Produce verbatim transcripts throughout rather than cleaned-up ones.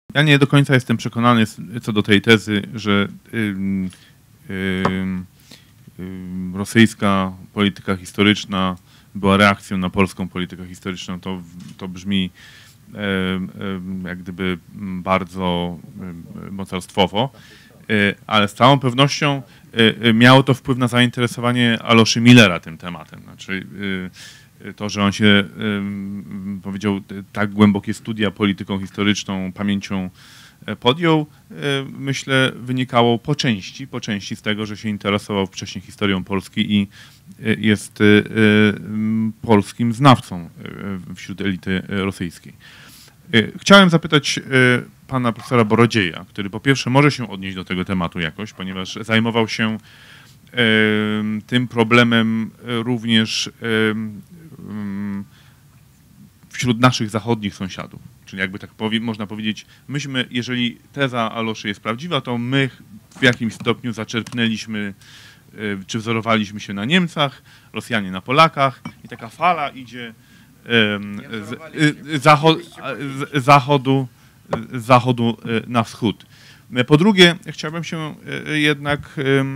Ja nie do końca jestem przekonany co do tej tezy, że y, y, y, rosyjska polityka historyczna była reakcją na polską politykę historyczną. To, to brzmi y, y, jak gdyby bardzo y, mocarstwowo, y, ale z całą pewnością y, y, miało to wpływ na zainteresowanie Aloszy Millera tym tematem. Znaczy, y, to, że on się, powiedział, tak głębokie studia polityką historyczną, pamięcią podjął, myślę, wynikało po części, po części z tego, że się interesował wcześniej historią Polski i jest polskim znawcą wśród elity rosyjskiej. Chciałem zapytać pana profesora Borodzieja, który po pierwsze może się odnieść do tego tematu jakoś, ponieważ zajmował się tym problemem również wśród naszych zachodnich sąsiadów. Czyli jakby tak powie, można powiedzieć, myśmy, jeżeli teza Aloszy jest prawdziwa, to my w jakimś stopniu zaczerpnęliśmy, czy wzorowaliśmy się na Niemcach, Rosjanie na Polakach i taka fala idzie z, zachod, z zachodu, z zachodu na wschód. Po drugie, chciałbym się jednak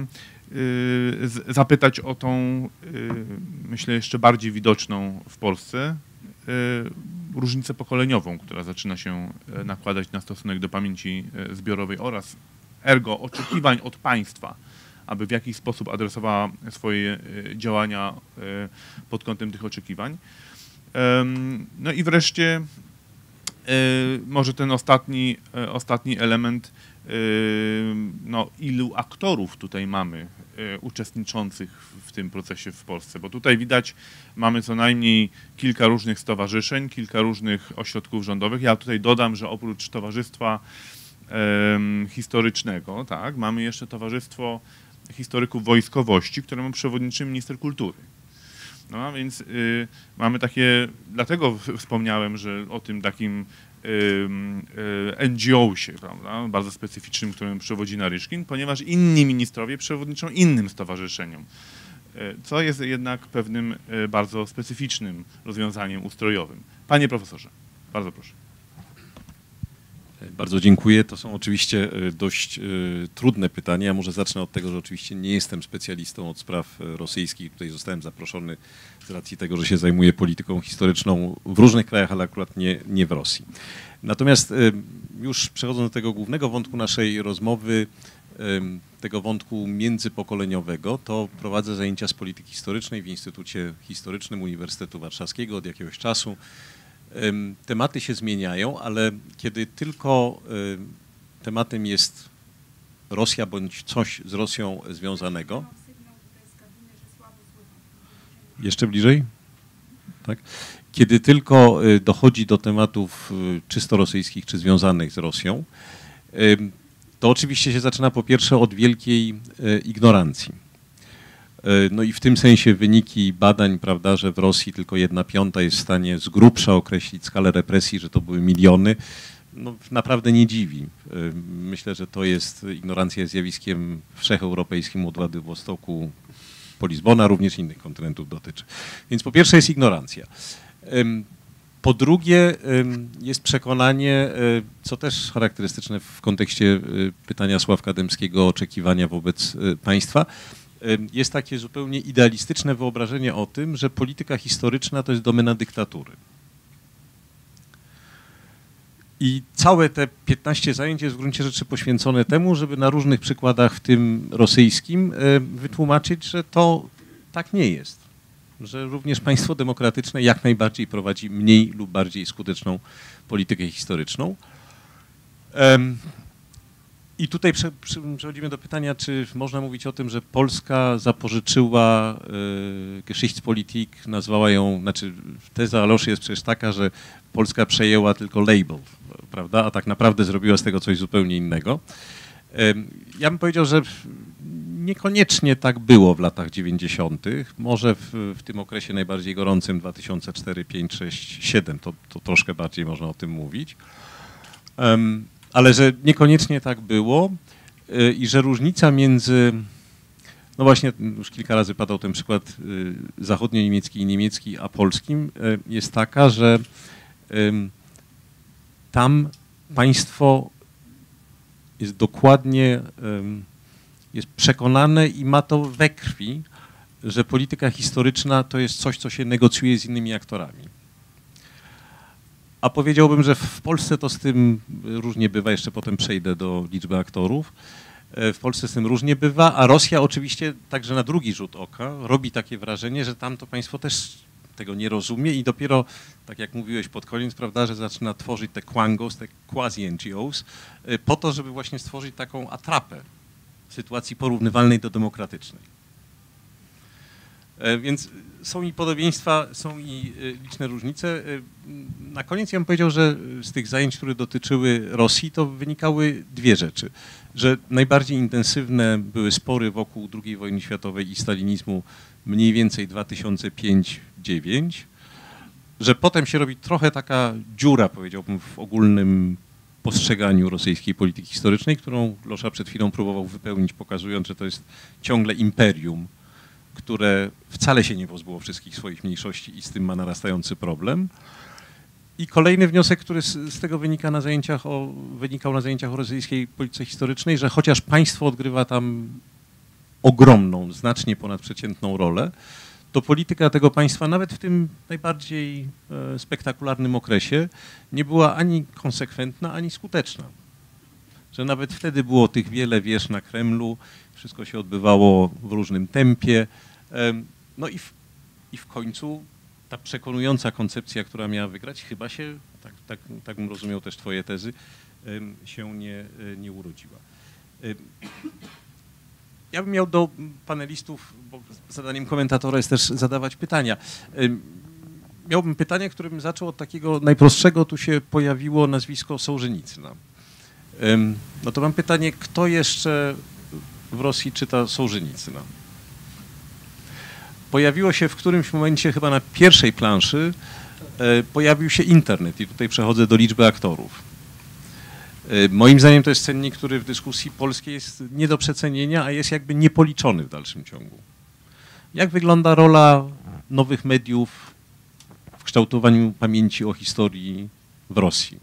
zapytać o tą, myślę, jeszcze bardziej widoczną w Polsce różnicę pokoleniową, która zaczyna się nakładać na stosunek do pamięci zbiorowej oraz ergo oczekiwań od państwa, aby w jakiś sposób adresowała swoje działania pod kątem tych oczekiwań. No i wreszcie może ten ostatni, ostatni element, no, ilu aktorów tutaj mamy uczestniczących w tym procesie w Polsce, bo tutaj widać, mamy co najmniej kilka różnych stowarzyszeń, kilka różnych ośrodków rządowych. Ja tutaj dodam, że oprócz Towarzystwa um, Historycznego, tak, mamy jeszcze Towarzystwo Historyków Wojskowości, któremu przewodniczy minister kultury. No więc y, mamy takie, dlatego wspomniałem, że o tym takim N G O-sie, prawda, bardzo specyficznym, którym przewodzi Naryszkin, ponieważ inni ministrowie przewodniczą innym stowarzyszeniom, co jest jednak pewnym bardzo specyficznym rozwiązaniem ustrojowym. Panie profesorze, bardzo proszę. Bardzo dziękuję. To są oczywiście dość trudne pytania. Ja może zacznę od tego, że oczywiście nie jestem specjalistą od spraw rosyjskich. Tutaj zostałem zaproszony z racji tego, że się zajmuję polityką historyczną w różnych krajach, ale akurat nie, nie w Rosji. Natomiast już przechodząc do tego głównego wątku naszej rozmowy, tego wątku międzypokoleniowego, to prowadzę zajęcia z polityki historycznej w Instytucie Historycznym Uniwersytetu Warszawskiego od jakiegoś czasu. Tematy się zmieniają, ale kiedy tylko tematem jest Rosja bądź coś z Rosją związanego. Jeszcze bliżej? Tak? Kiedy tylko dochodzi do tematów czysto rosyjskich czy związanych z Rosją, to oczywiście się zaczyna po pierwsze od wielkiej ignorancji. No i w tym sensie wyniki badań, prawda, że w Rosji tylko jedna piąta jest w stanie z grubsza określić skalę represji, że to były miliony, no naprawdę nie dziwi. Myślę, że to jest ignorancja zjawiskiem wszecheuropejskim od Władywostoku po Lizbona, również innych kontynentów dotyczy. Więc po pierwsze jest ignorancja. Po drugie jest przekonanie, co też charakterystyczne w kontekście pytania Sławka Dębskiego, oczekiwania wobec państwa, jest takie zupełnie idealistyczne wyobrażenie o tym, że polityka historyczna to jest domena dyktatury. I całe te piętnaście zajęć jest w gruncie rzeczy poświęcone temu, żeby na różnych przykładach, w tym rosyjskim, wytłumaczyć, że to tak nie jest. Że również państwo demokratyczne jak najbardziej prowadzi mniej lub bardziej skuteczną politykę historyczną. I tutaj przechodzimy do pytania, czy można mówić o tym, że Polska zapożyczyła y, Geschichtspolitik, nazwała ją, znaczy teza Aloszy jest przecież taka, że Polska przejęła tylko label, prawda, a tak naprawdę zrobiła z tego coś zupełnie innego. Y, ja bym powiedział, że niekoniecznie tak było w latach dziewięćdziesiątych. Może w, w tym okresie najbardziej gorącym dwa tysiące cztery, pięć, sześć, siedem, to, to troszkę bardziej można o tym mówić. Um, Ale że niekoniecznie tak było i że różnica między, no właśnie już kilka razy padał ten przykład zachodnio-niemiecki i niemiecki, a polskim, jest taka, że tam państwo jest dokładnie, jest przekonane i ma to we krwi, że polityka historyczna to jest coś, co się negocjuje z innymi aktorami. A powiedziałbym, że w Polsce to z tym różnie bywa, jeszcze potem przejdę do liczby aktorów. W Polsce z tym różnie bywa, a Rosja oczywiście także na drugi rzut oka robi takie wrażenie, że tam to państwo też tego nie rozumie i dopiero, tak jak mówiłeś pod koniec, prawda, że zaczyna tworzyć te quangos, te quasi-N G Os, po to, żeby właśnie stworzyć taką atrapę sytuacji porównywalnej do demokratycznej. Więc są i podobieństwa, są i liczne różnice. Na koniec ja bym powiedział, że z tych zajęć, które dotyczyły Rosji, to wynikały dwie rzeczy. Że najbardziej intensywne były spory wokół drugiej wojny światowej i stalinizmu mniej więcej dwa tysiące piąty do dwa tysiące dziewiątego, że potem się robi trochę taka dziura, powiedziałbym, w ogólnym postrzeganiu rosyjskiej polityki historycznej, którą Losza przed chwilą próbował wypełnić, pokazując, że to jest ciągle imperium, które wcale się nie pozbyło wszystkich swoich mniejszości i z tym ma narastający problem. I kolejny wniosek, który z, z tego wynika na zajęciach o, wynikał na zajęciach o rosyjskiej polityce historycznej, że chociaż państwo odgrywa tam ogromną, znacznie ponadprzeciętną rolę, to polityka tego państwa nawet w tym najbardziej e, spektakularnym okresie nie była ani konsekwentna, ani skuteczna. Że nawet wtedy było tych wiele wież na Kremlu, wszystko się odbywało w różnym tempie. No i w, i w końcu ta przekonująca koncepcja, która miała wygrać, chyba się, tak, tak, tak bym rozumiał też twoje tezy, się nie, nie urodziła. Ja bym miał do panelistów, bo zadaniem komentatora jest też zadawać pytania. Miałbym pytanie, które bym zaczął od takiego najprostszego. Tu się pojawiło nazwisko Sołżenicyna. No to mam pytanie, kto jeszcze w Rosji czyta Sołżenicyna? Pojawiło się w którymś momencie, chyba na pierwszej planszy, pojawił się internet i tutaj przechodzę do liczby aktorów. Moim zdaniem to jest cennik, który w dyskusji polskiej jest nie do przecenienia, a jest jakby niepoliczony w dalszym ciągu. Jak wygląda rola nowych mediów w kształtowaniu pamięci o historii w Rosji?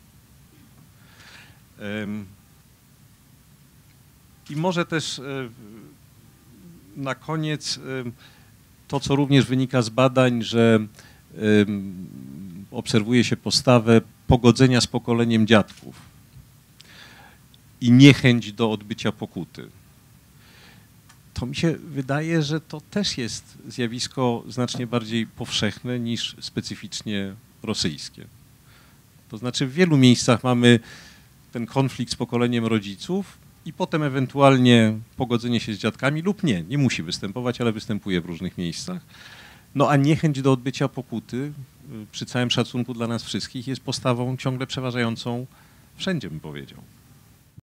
I może też na koniec to, co również wynika z badań, że obserwuje się postawę pogodzenia z pokoleniem dziadków i niechęć do odbycia pokuty. To mi się wydaje, że to też jest zjawisko znacznie bardziej powszechne niż specyficznie rosyjskie. To znaczy w wielu miejscach mamy ten konflikt z pokoleniem rodziców i potem ewentualnie pogodzenie się z dziadkami lub nie, nie musi występować, ale występuje w różnych miejscach. No a niechęć do odbycia pokuty, przy całym szacunku dla nas wszystkich, jest postawą ciągle przeważającą wszędzie, bym powiedział.